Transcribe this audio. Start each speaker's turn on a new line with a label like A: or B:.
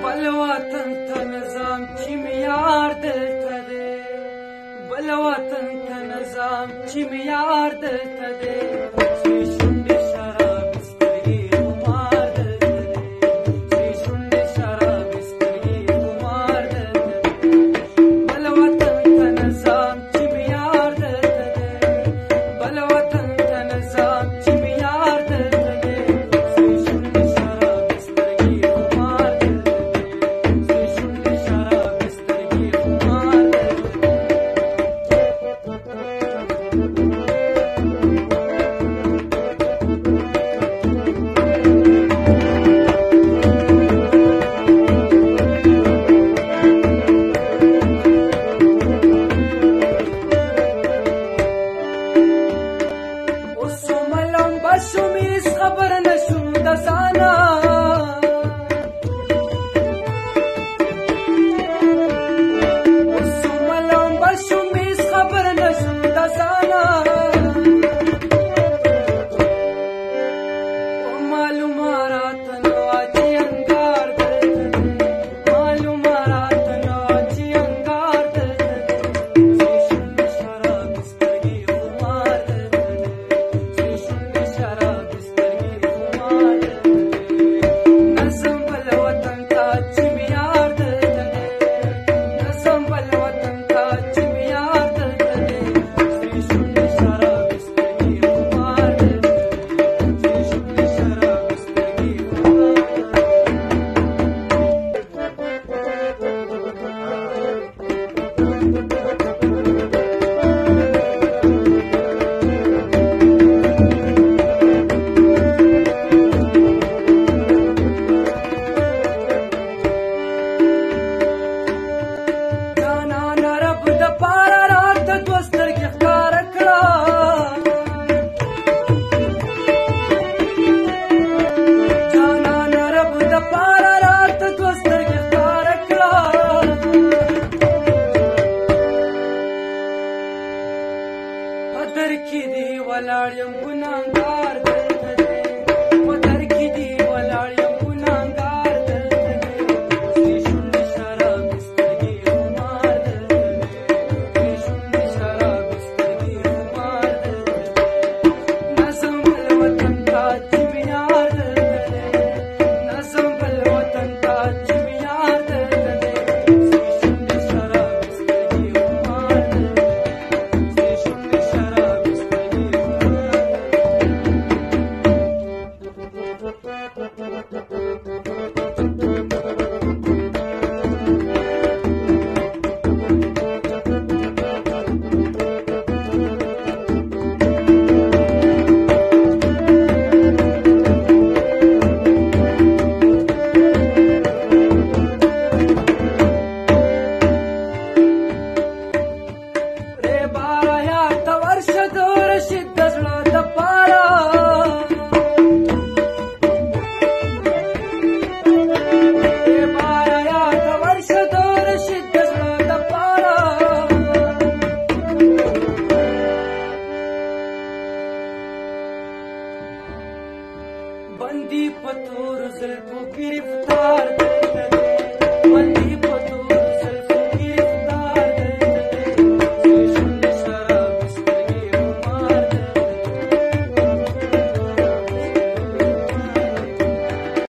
A: بل وطن ته نظام چې معیار دلته دی بل وطن ته نظام چې معیار دلته دی سرې شونډې شرابې سترګې خمار دلته دی سرې شونډې شرابې سترګې خمار دلته دی بل وطن ته نظام چې معیار دلته دی بل وطن ته نظام چې معیار دلته دی سرې شونډې شرابې سترګې خمار دلته دی سرې شونډې شرابې سترګې خمار دلته شومیز خبر نشم د ځانه اوس ملامبه شومیز خبر نشم د ځانه معلومه راته نه وه چې انګار دلته دی معلومه راته نه وه چې انګار دلته دی سرې شونډې شرابې سترګې خمار دلته دی سرې شونډې شرابې سترګې خمار دلته دی نظم بل وطن ته چې معیار دلته دی نظم بل وطن ته چې معیار دلته دی سرې شونډې شرابې سترګې خمار دلته دی سرې شونډې شرابې سترګې خمار دلته دی جانانه رب د پاره راته دوه سترګې ښکاره کړه جانانه رب د پاره راته دوه سترګې ښکاره کړه په در کې دې ولاړ یم ګناهګار دلته دی په در کې دې ولاړ یم ګناهګار دلته دی سرې شونډې شرابې سترګې خمار دلته دی سرې شونډې شرابې سترګې خمار دلته دی نظم بل وطن ته چې معیار دلته دی نظم بل وطن ته چې معیار دلته دی سرې شونډې شرابې سترګې خمار دلته دی سرې شونډې شرابې سترګې خمار ری باره یاد ته ورشه د رشید د زړه دپاره ری باره یاد ته ورشه د رشید د زړه دپاره بندي په تورو زلفو ګرفتار دلته دی بندي